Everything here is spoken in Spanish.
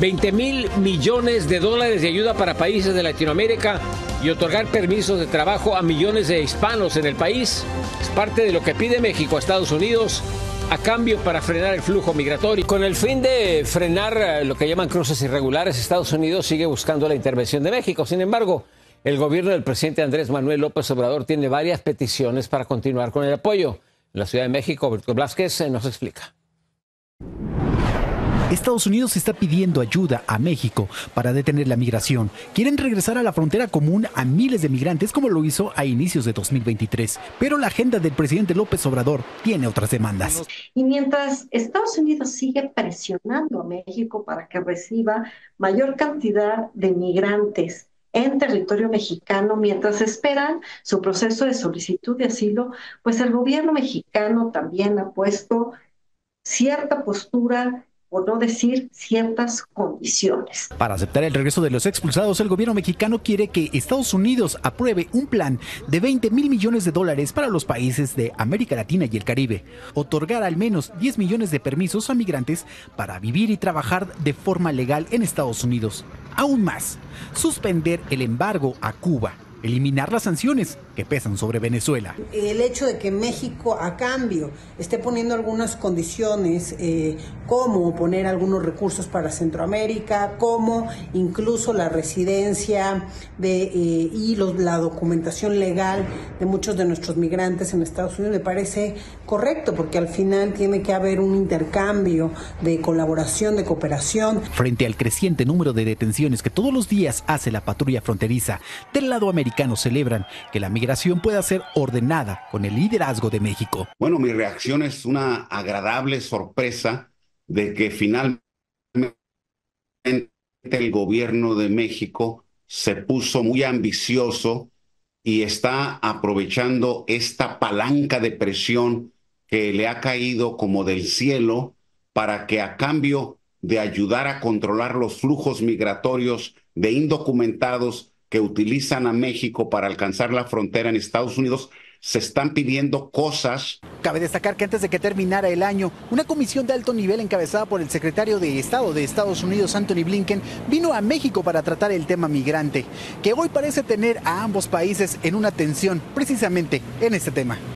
20,000 millones de dólares de ayuda para países de Latinoamérica y otorgar permisos de trabajo a millones de hispanos en el país. Es parte de lo que pide México a Estados Unidos a cambio para frenar el flujo migratorio. Con el fin de frenar lo que llaman cruces irregulares, Estados Unidos sigue buscando la intervención de México. Sin embargo, el gobierno del presidente Andrés Manuel López Obrador tiene varias peticiones para continuar con el apoyo. En la Ciudad de México, Berto Blázquez nos explica. Estados Unidos está pidiendo ayuda a México para detener la migración. Quieren regresar a la frontera común a miles de migrantes como lo hizo a inicios de 2023. Pero la agenda del presidente López Obrador tiene otras demandas. Y mientras Estados Unidos sigue presionando a México para que reciba mayor cantidad de migrantes en territorio mexicano, mientras esperan su proceso de solicitud de asilo, pues el gobierno mexicano también ha puesto cierta postura, por no decir ciertas condiciones. Para aceptar el regreso de los expulsados, el gobierno mexicano quiere que Estados Unidos apruebe un plan de 20,000 millones de dólares para los países de América Latina y el Caribe, otorgar al menos 10 millones de permisos a migrantes para vivir y trabajar de forma legal en Estados Unidos. Aún más, suspender el embargo a Cuba, eliminar las sanciones que pesan sobre Venezuela. El hecho de que México a cambio esté poniendo algunas condiciones, como poner algunos recursos para Centroamérica, como incluso la residencia y la documentación legal de muchos de nuestros migrantes en Estados Unidos, me parece correcto, porque al final tiene que haber un intercambio de colaboración, de cooperación. Frente al creciente número de detenciones que todos los días hace la patrulla fronteriza, del lado americano celebran que la migración pueda ser ordenada con el liderazgo de México. Bueno, mi reacción es una agradable sorpresa de que finalmente el gobierno de México se puso muy ambicioso y está aprovechando esta palanca de presión que le ha caído como del cielo para que a cambio de ayudar a controlar los flujos migratorios de indocumentados que utilizan a México para alcanzar la frontera en Estados Unidos, se están pidiendo cosas. Cabe destacar que antes de que terminara el año, una comisión de alto nivel encabezada por el secretario de Estado de Estados Unidos, Antony Blinken, vino a México para tratar el tema migrante, que hoy parece tener a ambos países en una tensión precisamente en este tema.